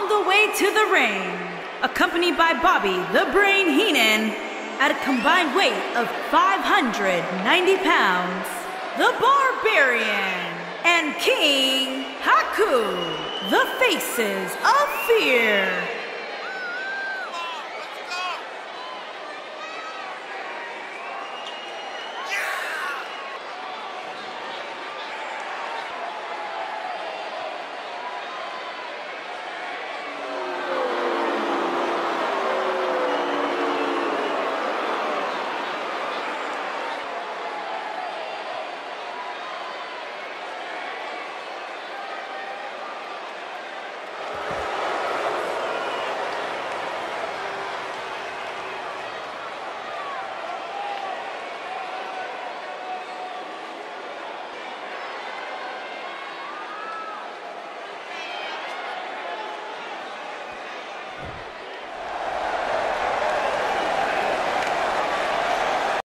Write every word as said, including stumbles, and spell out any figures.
on the way to the ring, accompanied by Bobby the Brain Heenan, at a combined weight of five hundred ninety pounds, the Barbarian and King Haku, the Faces of Fear.